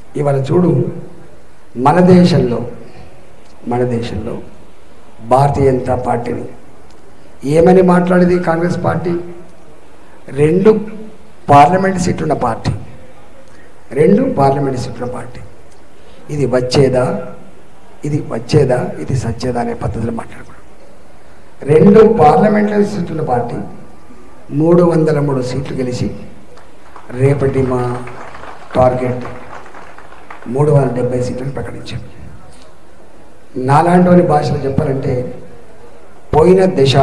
ఇవాళ చూడు మన దేశంలో భారతీయ జనతా పార్టీని ఏమని మాట్లాడేది కాంగ్రెస్ పార్టీ? 2 పార్లమెంట్ సీట్లున్న పార్టీ, 2 పార్లమెంట్ సీట్ల పార్టీ. ఇది వచ్చేదా ఇది సచ్చేదా అనే పద్ధతిలో మాట్లాడుకున్నాం. 2 పార్లమెంటరీ సీట్ల పార్టీ 303 సీట్లు గెలిచి రేపటి మా టార్గెట్ 370 సీట్లను ప్రకటించాం. నాలాంటి భాషలో చెప్పాలంటే పోయిన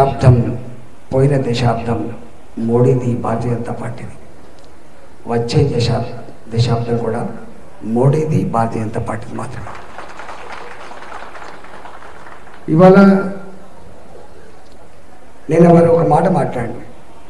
దశాబ్దం మోడీది భారతీయ జనతా పార్టీది, వచ్చే దశాబ్దం కూడా మోడీది భారతీయ జనతా పార్టీది మాత్రమే. ఇవాళ నేను ఎవరు ఒక మాట మాట్లాడి,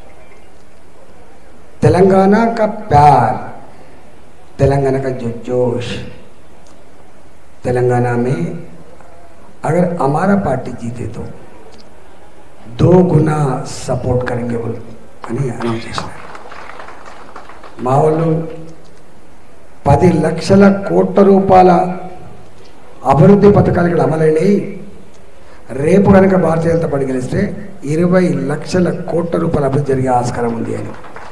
तेलंगाना का प्यार, तेलंगाना का जो जोश, तेलंगाना में अगर हमारा पार्टी जीते तो 2 गुना सपोर्ट करेंगे बोल అని అనౌన్స్ చేశారు. మా వాళ్ళు 10 లక్షల కోట్ల రూపాయల అభివృద్ధి పథకాలు ఇక్కడ అమలైనవి. రేపు కనుక భారతీయ జనతా పార్టీ గెలిస్తే 20 లక్షల కోట్ల రూపాయల అభివృద్ధి జరిగే ఆస్కారం ఉంది అని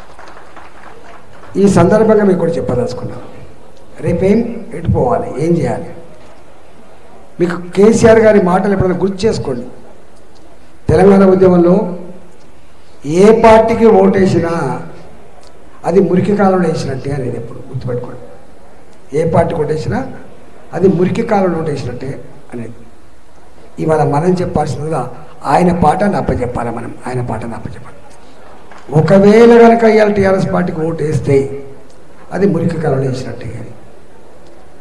ఈ సందర్భంగా మీకు కూడా చెప్పదలుచుకున్నాను. రేపేం ఎటు పోవాలి, ఏం చేయాలి? మీకు కేసీఆర్ గారి మాటలు ఎప్పుడైనా గుర్తు చేసుకోండి. తెలంగాణ ఉద్యమంలో ఏ పార్టీకి ఓటేసినా అది మురికి కాలంలో వేసినట్టే అనేది ఎప్పుడు గుర్తుపెట్టుకోండి. ఏ పార్టీకి ఓటేసినా అది మురికి కాలంలో ఓటేసినట్టే అనేది. ఇవాళ మనం చెప్పాల్సిందిగా ఆయన పాటను అప్పచెప్పాలి. ఆయన పాటను అప్పచెప్పాలి. ఒకవేళ కనుక ఇవాళ టీఆర్ఎస్ పార్టీకి ఓటు వేస్తే అది మురికి కాలంలో వేసినట్టే.